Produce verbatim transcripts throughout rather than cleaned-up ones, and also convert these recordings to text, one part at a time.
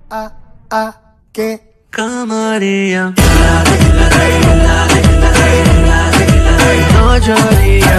a, a, que Kamaria no lloría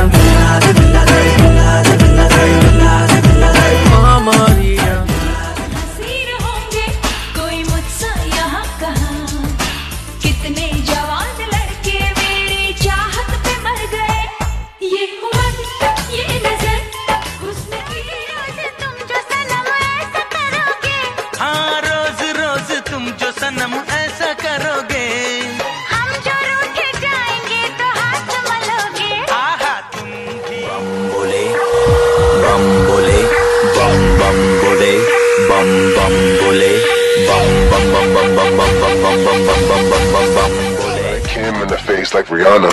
Kamaria हसीन होंगे कोई मुझसे यहाँ कहाँ कितने जवान लड़के मेरी चाहत पे मर गए ये उम्र ये नजर हुस्न की रोज तुम जो सनम ऐसा करोगे हाँ रोज रोज तुम जो सनम ऐसा करोगे हम जो रूठ जाएंगे तो हाथ मलोगे आहा तुम भी बम बोले बम बोले बम बम बोले बम बम बोले bum bum bum bum bum bum bum bum bum bum bum bum bum bum Like Kim in the face like Rihanna.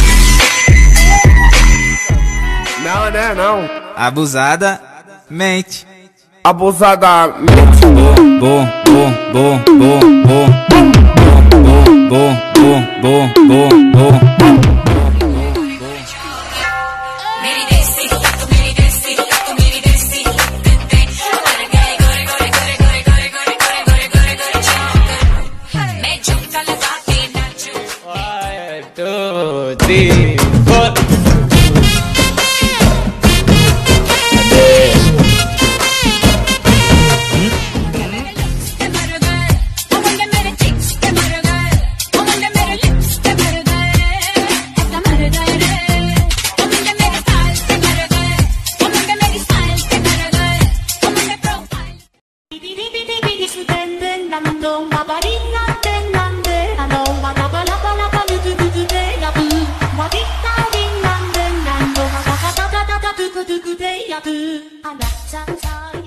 Não, né, não. Abusada mente. Abusada mente. Bom, bom, bom, bom, bom, bom, bom, bom, bom, bom, bom, bom, bom. मेरी देसी तू मेरी देसी तू मेरी देसी दे मर गए गोरे गोरे गोरे गोरे गोरे गोरे गोरे गोरे गोरे गोरे चौकर मैं झुमका लगा के नाचूं One, two, three, four. I'm not